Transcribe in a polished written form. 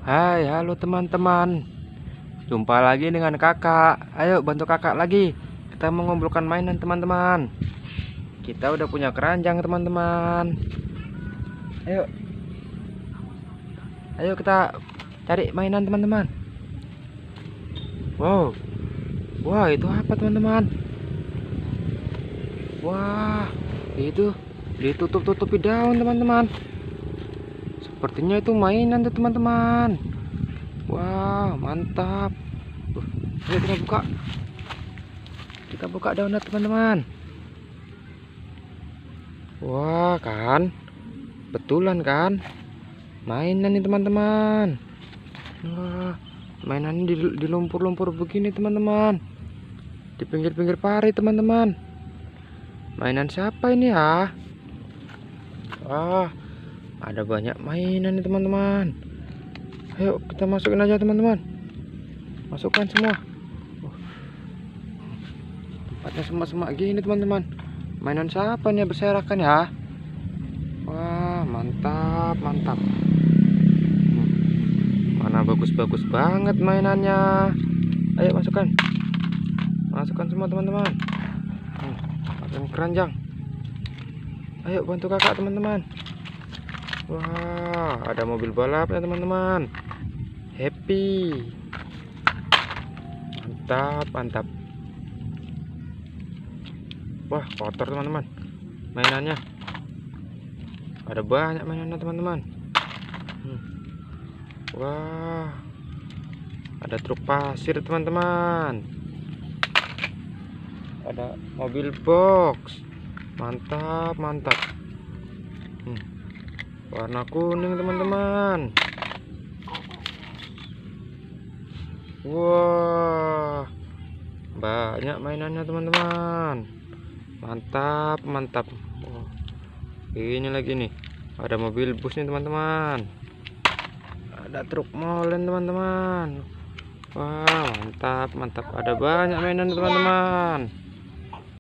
Hai, halo teman-teman. Jumpa lagi dengan kakak. Ayo bantu kakak lagi. Kita mengumpulkan mainan teman-teman. Kita udah punya keranjang teman-teman. Ayo, ayo kita cari mainan teman-teman. Wow, wah itu apa teman-teman? Wah, itu ditutup-tutupi daun teman-teman. Sepertinya itu mainan tuh teman-teman. Wah, mantap. Ayo kita buka. Kita buka daunnya teman-teman. Wah, kan? Betulan kan? Mainan nih teman-teman. Wah, mainan di lumpur-lumpur begini teman-teman. Di pinggir-pinggir pari teman-teman. Mainan siapa ini ya? Wah, ada banyak mainan nih teman-teman. Ayo kita masukin aja teman-teman. Masukkan semua. Tempatnya semak-semak gini teman-teman. Mainan siapa nih berserakan ya? Wah, mantap, mantap. Mana bagus-bagus banget mainannya. Ayo masukkan. Masukkan semua teman-teman. Masukkan keranjang. Ayo bantu kakak teman-teman. Wah, ada mobil balapnya teman-teman. Happy. Mantap, mantap. Wah, kotor teman-teman. Mainannya. Ada banyak mainannya teman-teman. Wah, ada truk pasir teman-teman. Ada mobil box. Mantap, mantap. Warna kuning teman-teman. Wah, banyak mainannya teman-teman. Mantap, mantap. Wah, ini lagi nih, ada mobil bus nih teman-teman. Ada truk molen teman-teman. Wah, mantap, mantap. Ada banyak mainan teman-teman.